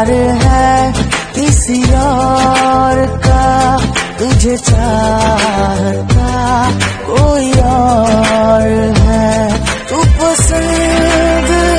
प्यार है किसी और का, तुझे चाहता कोई और है, तू पसंद